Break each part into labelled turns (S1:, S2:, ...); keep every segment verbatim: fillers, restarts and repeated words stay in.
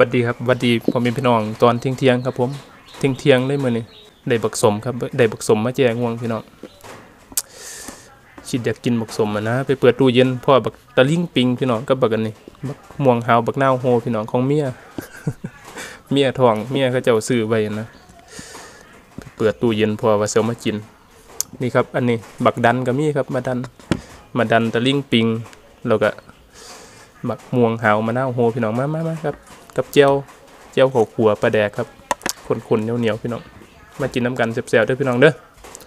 S1: วัสดีครับวัสดีพ่อแม่พี่น้องตอนเที่ยงเที่ยงครับผมเที่ยงเที่ยงเลยมื้อนี้ได้บักสมครับได้บักสมมาแจกง่วงพี่น้องคิดอยากกินบักสมอ่ะนะไปเปิดตู้เย็นพ่อบักตะลิงปิงพี่น้องกับบักอันนี้บักม่วงหาวบักนาวโฮพี่น้องของเมีย เมียท้องเมียเขาเจ้าซื้อไว้นะไปเปิดตู้เย็นพ่อว่าสิเอามากินนี่ครับอันนี้บักดันก็มีครับมาดันมาดันตะลิงปิงแล้วก็บักม่วงหาวมะนาวโฮพี่น้องมามามาครับกับเจียวเจียวข้าวคั่วปลาแดกครับข้นๆเหนียวๆพี่น้องมากินน้ำกันแซ่บๆเด้อพี่น้องเด้อ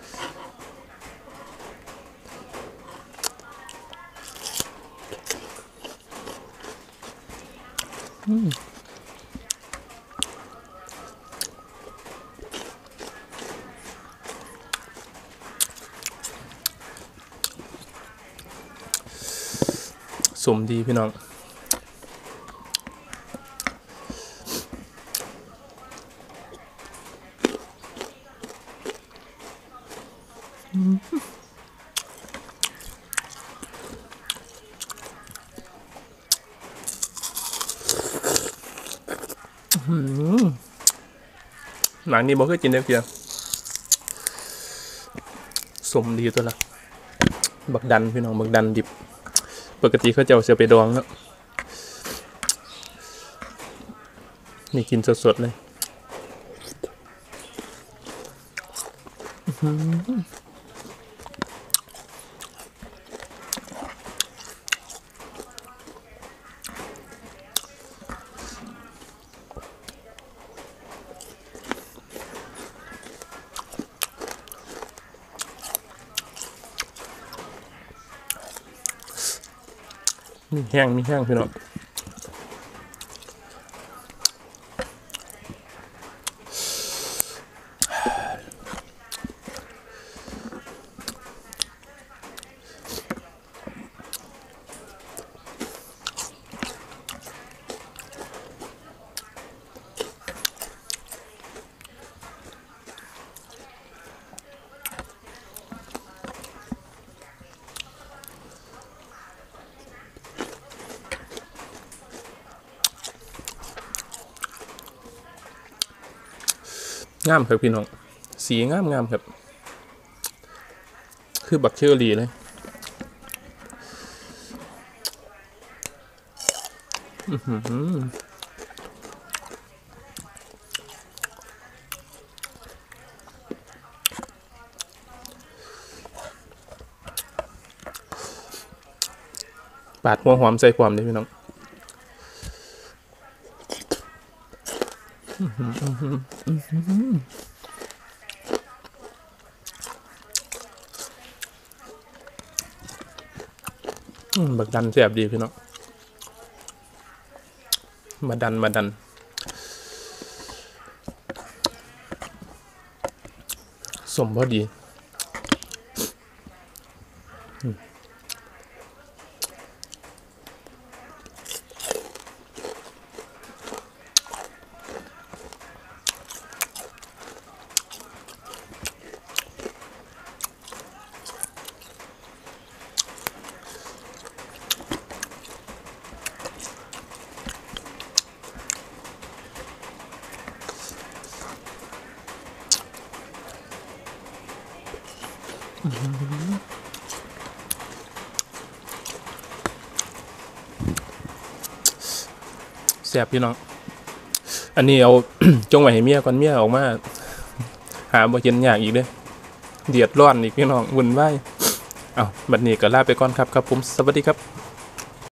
S1: สมดีพี่น้องหลังนี้บอกเคยกินได้เพียงสมดีตัวละบักดันพี่น้องบักดันดิบปกติเขาจะเอาเสือไปดองแล้วนี่กินสดๆเลยมีแห้งมีแห้งพี่น้องงามครับพี่น้องสีงามงามครับคือบักเชอรี่เลยปาดหัวหอมใส่ความเลยพี่น้องบักดันแซ่บดีพี่น้องมาดันมาดันสมพอดีแซ่บพี่น้องอันนี้เอา จงไว้ให้เมียก่อนเมียออกมาหาบ่เห็นยากอีกเด้อเดือดร้อนอีกพี่น้องวุ่นวายเอ้าบัดนี้ก็ลาไปก่อนครับครับผมสวัสดีครับ